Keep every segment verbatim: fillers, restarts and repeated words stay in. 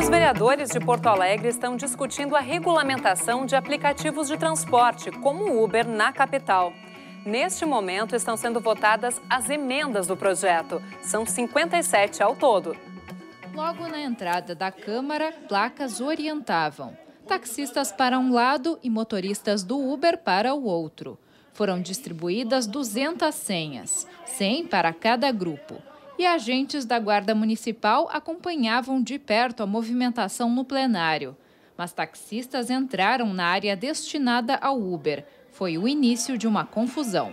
Os vereadores de Porto Alegre estão discutindo a regulamentação de aplicativos de transporte, como o Uber, na capital. Neste momento, estão sendo votadas as emendas do projeto. São cinquenta e sete ao todo. Logo na entrada da Câmara, placas orientavam. Taxistas para um lado e motoristas do Uber para o outro. Foram distribuídas duzentas senhas, cem para cada grupo. E agentes da Guarda Municipal acompanhavam de perto a movimentação no plenário. Mas taxistas entraram na área destinada ao Uber. Foi o início de uma confusão.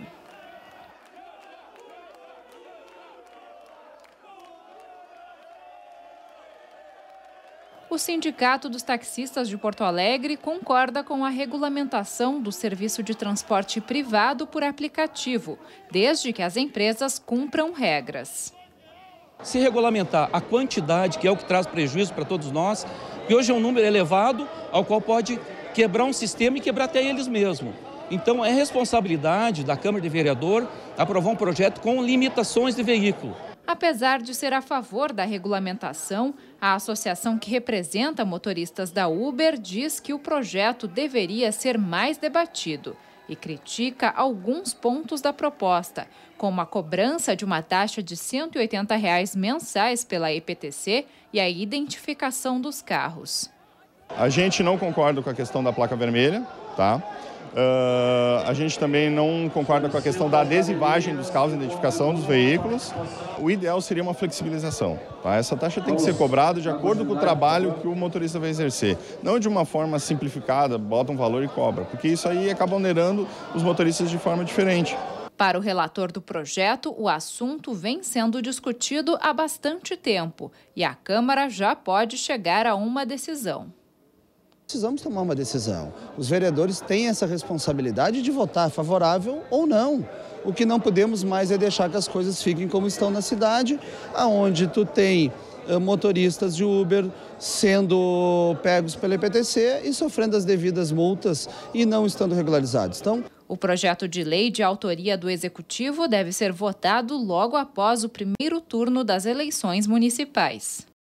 O Sindicato dos Taxistas de Porto Alegre concorda com a regulamentação do serviço de transporte privado por aplicativo, desde que as empresas cumpram regras. Se regulamentar a quantidade, que é o que traz prejuízo para todos nós, que hoje é um número elevado, ao qual pode quebrar um sistema e quebrar até eles mesmos. Então, é responsabilidade da Câmara de Vereador aprovar um projeto com limitações de veículo. Apesar de ser a favor da regulamentação, a associação que representa motoristas da Uber diz que o projeto deveria ser mais debatido e critica alguns pontos da proposta, como a cobrança de uma taxa de cento e oitenta reais mensais pela E P T C e a identificação dos carros. A gente não concorda com a questão da placa vermelha, tá? Uh, a gente também não concorda com a questão da adesivagem dos carros, identificação dos veículos. O ideal seria uma flexibilização. Tá? Essa taxa tem que ser cobrada de acordo com o trabalho que o motorista vai exercer. Não de uma forma simplificada, bota um valor e cobra, porque isso aí acaba onerando os motoristas de forma diferente. Para o relator do projeto, o assunto vem sendo discutido há bastante tempo e a Câmara já pode chegar a uma decisão. Precisamos tomar uma decisão. Os vereadores têm essa responsabilidade de votar favorável ou não. O que não podemos mais é deixar que as coisas fiquem como estão na cidade, onde tu tem uh, motoristas de Uber sendo pegos pela E P T C e sofrendo as devidas multas e não estando regularizados. Então, o projeto de lei de autoria do Executivo deve ser votado logo após o primeiro turno das eleições municipais.